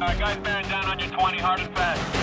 Guys bearing down on your 20, hard and fast.